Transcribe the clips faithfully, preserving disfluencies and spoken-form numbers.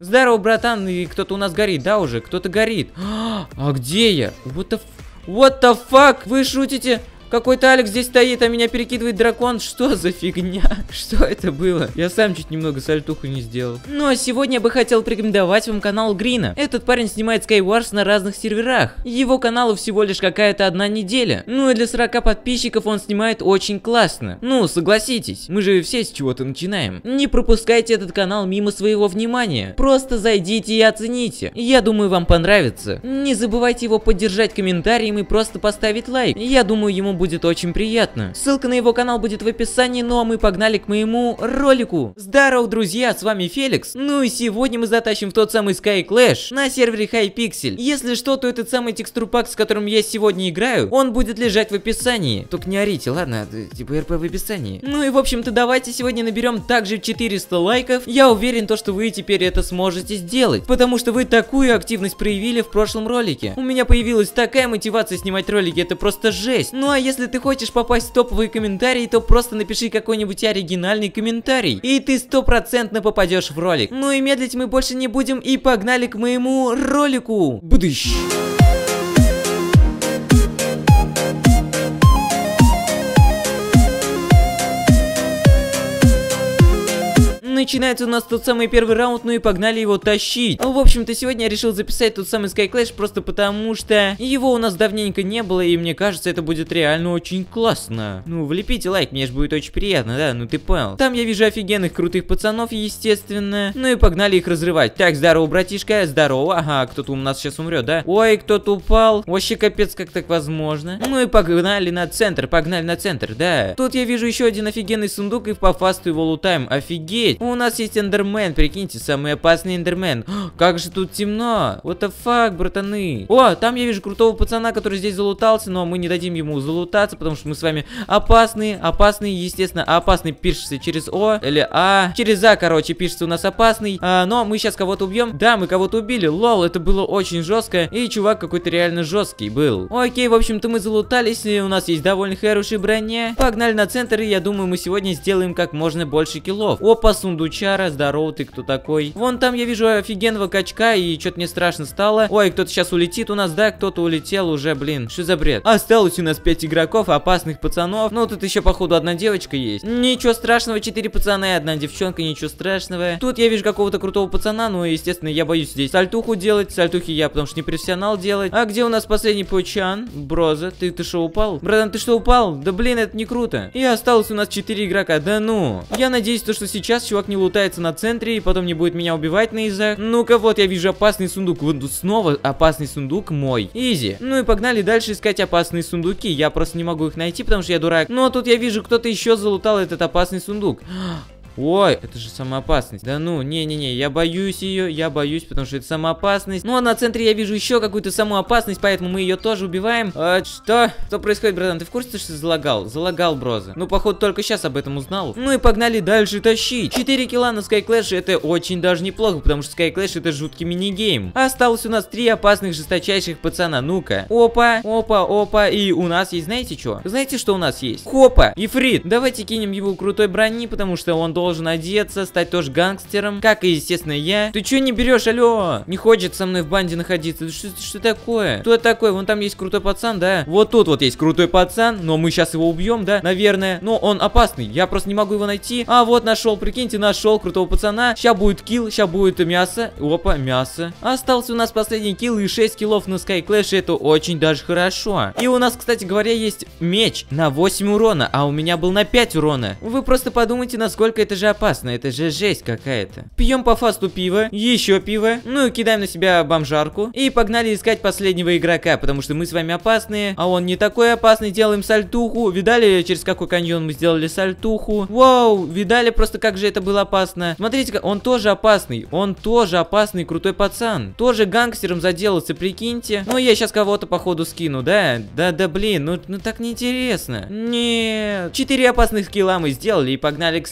Здорово, братан, и кто-то у нас горит, да, уже? Кто-то горит. А где я? What the, what the fuck? Вы шутите? Какой-то Алекс здесь стоит, а меня перекидывает дракон. Что за фигня? Что это было? Я сам чуть немного сальтуху не сделал. Ну а сегодня я бы хотел порекомендовать вам канал Грина. Этот парень снимает Skywars на разных серверах. Его каналу всего лишь какая-то одна неделя. Ну и для сорока подписчиков он снимает очень классно. Ну, согласитесь, мы же все с чего-то начинаем. Не пропускайте этот канал мимо своего внимания. Просто зайдите и оцените. Я думаю, вам понравится. Не забывайте его поддержать комментарием и просто поставить лайк. Я думаю, ему будет будет очень приятно. Ссылка на его канал будет в описании, ну а мы погнали к моему ролику. Здорово, друзья, с вами Феликс. Ну и сегодня мы затащим в тот самый Sky Clash на сервере Hypixel. Если что, то этот самый текстурпак, с которым я сегодня играю, он будет лежать в описании. Только не орите, ладно? Типа РП в описании. Ну и в общем-то давайте сегодня наберем также четыреста лайков. Я уверен, то, что вы теперь это сможете сделать, потому что вы такую активность проявили в прошлом ролике. У меня появилась такая мотивация снимать ролики, это просто жесть. Ну а если Если ты хочешь попасть в топовые комментарии, то просто напиши какой-нибудь оригинальный комментарий, и ты стопроцентно попадешь в ролик. Ну и медлить мы больше не будем, и погнали к моему ролику. Будыщ! Начинается у нас тот самый первый раунд, ну и погнали его тащить. В общем-то, сегодня я решил записать тот самый Sky Clash просто потому, что его у нас давненько не было, и мне кажется, это будет реально очень классно. Ну, влепите лайк, мне же будет очень приятно, да, ну ты понял. Там я вижу офигенных крутых пацанов, естественно. Ну и погнали их разрывать. Так, здорово, братишка, здорово. Ага, кто-то у нас сейчас умрет, да? Ой, кто-то упал. Вообще капец, как так возможно. Ну и погнали на центр, погнали на центр, да. Тут я вижу еще один офигенный сундук, и по фасту его лутаем. Офигеть. У нас есть эндермен, прикиньте, самый опасный эндермен. Как же тут темно. What the fuck, братаны. О, там я вижу крутого пацана, который здесь залутался, но мы не дадим ему залутаться, потому что мы с вами опасные, опасные, естественно, опасный пишется через О или А. Через А, короче, пишется у нас опасный. А, но мы сейчас кого-то убьем. Да, мы кого-то убили. Лол, это было очень жестко. И чувак какой-то реально жесткий был. Окей, в общем-то мы залутались, и у нас есть довольно хорошая броня. Погнали на центр, и я думаю, мы сегодня сделаем как можно больше киллов. Опа, сундучара, здорово, ты кто такой? Вон там я вижу офигенного качка, и что-то мне страшно стало. Ой, кто-то сейчас улетит у нас, да, кто-то улетел уже, блин, что за бред? Осталось у нас пять игроков, опасных пацанов. Ну, тут еще, походу, одна девочка есть. Ничего страшного, четыре пацана и одна девчонка, ничего страшного. Тут я вижу какого-то крутого пацана, ну, естественно, я боюсь здесь сальтуху делать. Сальтухи я, потому что не профессионал делать. А где у нас последний пучан? Броза, ты, ты что, упал? Братан, ты что, упал? Да, блин, это не круто. И осталось у нас четыре игрока, да ну. Я надеюсь, то, что сейчас чувак не лутается на центре и потом не будет меня убивать на изах. Ну-ка, вот я вижу опасный сундук. Вот снова опасный сундук мой. Изи. Ну и погнали дальше искать опасные сундуки. Я просто не могу их найти, потому что я дурак. Но тут я вижу, кто-то еще залутал этот опасный сундук. Ой, это же самоопасность. Да ну, не-не-не, я боюсь ее, я боюсь, потому что это самоопасность. Ну а на центре я вижу еще какую-то самоопасность, поэтому мы ее тоже убиваем. А, что? Что происходит, братан? Ты в курсе, что залагал? Залагал, Броза. Ну, походу, только сейчас об этом узнал. Ну и погнали дальше тащить. четыре килла на Sky Clash, это очень даже неплохо, потому что Sky Clash это жуткий минигейм. Осталось у нас три опасных жесточайших пацана. Ну-ка. Опа, опа, опа. И у нас есть, знаете что? Знаете, что у нас есть? Хопа, Ифрит. Давайте кинем его крутой брони, потому что он должен должен одеться, стать тоже гангстером, как и, естественно, я. Ты чё не берешь, алло? Не хочет со мной в банде находиться. Что, что такое? Кто это такой? Вон там есть крутой пацан, да? Вот тут вот есть крутой пацан, но мы сейчас его убьем, да? Наверное. Но он опасный, я просто не могу его найти. А вот нашел, прикиньте, нашел крутого пацана. Сейчас будет килл, сейчас будет мясо. Опа, мясо. Остался у нас последний килл и шесть киллов на Sky Clash, это очень даже хорошо. И у нас, кстати говоря, есть меч на восемь урона, а у меня был на пять урона. Вы просто подумайте, насколько это же опасно, это же жесть какая-то. Пьем по фасту пиво, еще пиво, ну и кидаем на себя бомжарку. И погнали искать последнего игрока, потому что мы с вами опасные, а он не такой опасный. Делаем сальтуху. Видали, через какой каньон мы сделали сальтуху? Вау, видали просто, как же это было опасно. Смотрите, он тоже опасный, он тоже опасный, крутой пацан. Тоже гангстером заделался, прикиньте. Ну я сейчас кого-то походу скину, да? Да, да, блин, ну, ну так неинтересно. Нет. Четыре опасных скилла мы сделали и погнали к следующей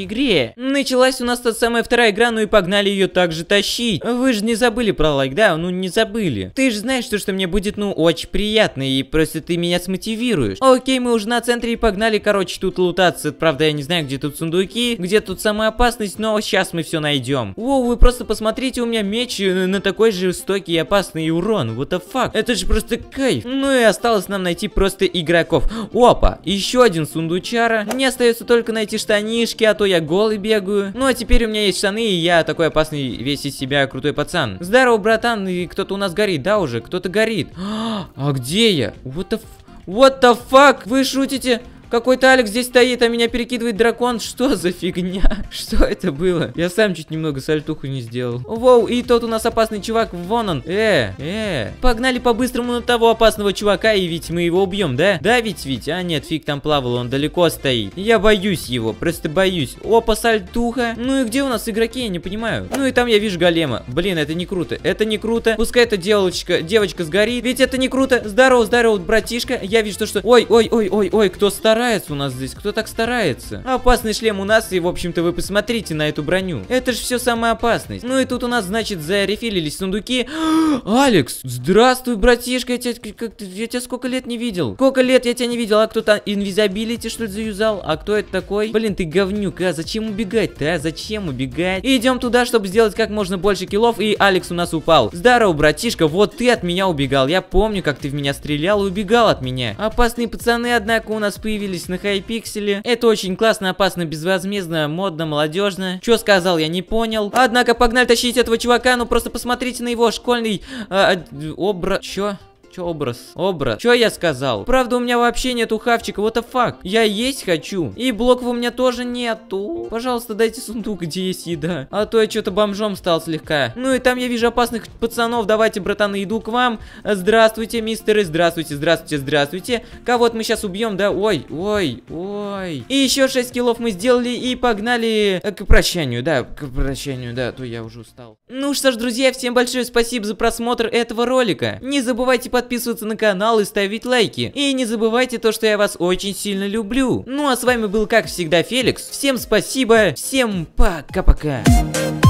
игре. Началась у нас та самая вторая игра, ну и погнали ее также тащить. Вы же не забыли про лайк, да? Ну не забыли. Ты же знаешь, что, что мне будет, ну, очень приятно, и просто ты меня смотивируешь. Окей, мы уже на центре и погнали, короче, тут лутаться. Правда, я не знаю, где тут сундуки, где тут самая опасность, но сейчас мы все найдем. Воу, вы просто посмотрите, у меня меч на такой же жестокий и опасный урон. What the fuck? Это же просто кайф. Ну и осталось нам найти просто игроков. Опа, еще один сундучара. Мне остается только найти штанишки, а то я голый бегаю. Ну а теперь у меня есть штаны, и я такой опасный весь из себя крутой пацан. Здорово, братан, и кто-то у нас горит, да, уже? Кто-то горит. А где я? What the, what the fuck? Вы шутите? Какой-то Алекс здесь стоит, а меня перекидывает дракон. Что за фигня? Что это было? Я сам чуть немного сальтуху не сделал. Воу, и тот у нас опасный чувак. Вон он. Э, э. Погнали по-быстрому на того опасного чувака, и ведь мы его убьем, да? Да, ведь, ведь? А нет, фиг там плавал, он далеко стоит. Я боюсь его, просто боюсь. Опа, сальтуха. Ну и где у нас игроки, я не понимаю. Ну и там я вижу голема. Блин, это не круто. Это не круто. Пускай эта девочка, девочка сгорит. Ведь это не круто. Здорово, здорово, братишка. Я вижу, что... Ой, ой, ой, ой, ой, кто старается? Старается у нас здесь, кто так старается? Опасный шлем у нас, и в общем-то вы посмотрите на эту броню. Это же все самая опасность. Ну и тут у нас, значит, зарефилились сундуки. Алекс, здравствуй, братишка, я тебя, как, я тебя сколько лет не видел? Сколько лет я тебя не видел? А кто-то инвизибилити что ли заюзал? А кто это такой? Блин, ты говнюк, а зачем убегать-то, а? Зачем убегать? Идем туда, чтобы сделать как можно больше киллов, и Алекс у нас упал. Здорово, братишка, вот ты от меня убегал. Я помню, как ты в меня стрелял и убегал от меня. Опасные пацаны, однако, у нас появились на Хайпикселе. Это очень классно, опасно, безвозмездно, модно, молодежно. Что сказал, я не понял. Однако погнали тащить этого чувака, ну просто посмотрите на его школьный а, образ. Чё? Чё образ? Образ. Чё я сказал? Правда, у меня вообще нету хавчика, what the fuck? Я есть хочу. И блоков у меня тоже нету. Пожалуйста, дайте сундук, где есть еда. А то я что-то бомжом стал слегка. Ну и там я вижу опасных пацанов. Давайте, братаны, иду к вам. Здравствуйте, мистеры. Здравствуйте, здравствуйте, здравствуйте. Кого-то мы сейчас убьем, да? Ой, ой, ой. И еще шесть киллов мы сделали и погнали к прощанию, да, к прощанию, да, а то я уже устал. Ну что ж, друзья, всем большое спасибо за просмотр этого ролика. Не забывайте подписываться подписываться на канал и ставить лайки. И не забывайте то, что я вас очень сильно люблю. Ну а с вами был, как всегда, Феликс. Всем спасибо, всем пока-пока.